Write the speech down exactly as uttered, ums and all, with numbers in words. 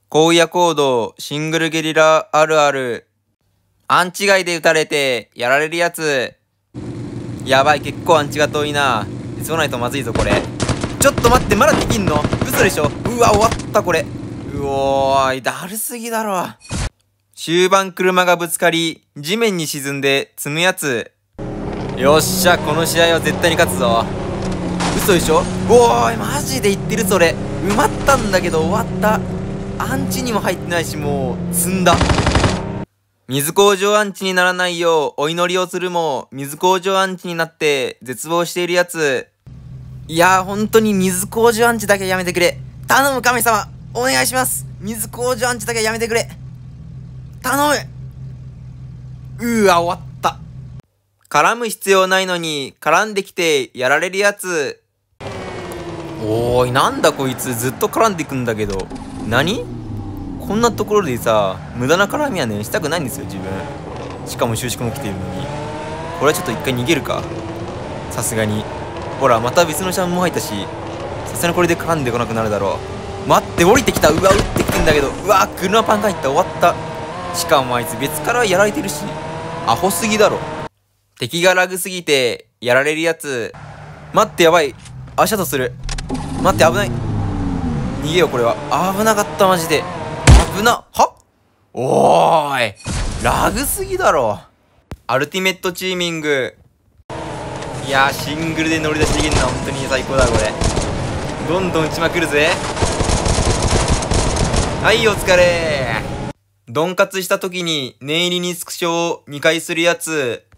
荒野行動、シングルゲリラあるある。アンチ外で撃たれて、やられるやつ。やばい、結構アンチが遠いな。急がないとまずいぞ、これ。ちょっと待って、まだできんの？嘘でしょ？うわ、終わった、これ。うおーい、だるすぎだろ。終盤車がぶつかり、地面に沈んで積むやつ。よっしゃ、この試合は絶対に勝つぞ。嘘でしょ？おーい、マジで言ってるそれ。埋まったんだけど終わった。アンチにも入ってないし、もう、積んだ。水工場アンチにならないようお祈りをするも、水工場アンチになって絶望しているやつ。いやー、本当に水工場アンチだけやめてくれ。頼む神様、お願いします。水工場アンチだけやめてくれ。頼む。うーわ、終わった。絡む必要ないのに、絡んできてやられるやつ。おーい、なんだこいつ、ずっと絡んでくんだけど。何？こんなところでさ、無駄な絡みはね、したくないんですよ、自分。しかも収縮も来ているのに。これはちょっと一回逃げるか。さすがに。ほら、また別のシャンも入ったし、さすがにこれで絡んでこなくなるだろう。待って、降りてきた。うわ、撃ってきてんだけど。うわ、車パンが入った。終わった。しかもあいつ別からやられてるし。アホすぎだろ。敵がラグすぎて、やられるやつ。待って、やばい。足跡する。待って、危ない。逃げよう、これは。危なかった、マジで。危な。は？おーい。ラグすぎだろ。アルティメットチーミング。いやー、シングルで乗り出しできるのは本当に最高だ、これ。どんどん打ちまくるぜ。はい、お疲れー。ドンカツした時に念入りにスクショをにかいするやつ。